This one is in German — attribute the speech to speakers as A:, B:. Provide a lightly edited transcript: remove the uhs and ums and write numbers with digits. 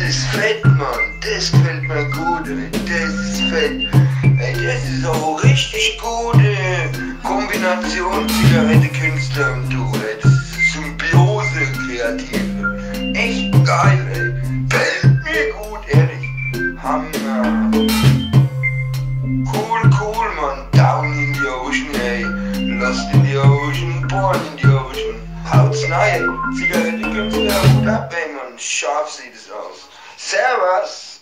A: ist fett, Mann. Das gefällt mir gut, ey. Das ist fett. Ey, das ist auch richtig gute Kombination Zigarette, Künstler und du, ey. Das ist Symbiose, Kreative. Echt geil, ey. Gefällt mir gut, ehrlich. Hammer. Cool, Mann. Down in the ocean, ey. Lost in the ocean, born in the ocean. Haut's rein. Zigarette, Künstler, Hut ab, ey, Mann. Scharf sieht es aus. Servus.